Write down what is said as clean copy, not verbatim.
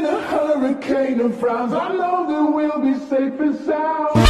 in a hurricane of frowns, I know that we'll be safe and sound.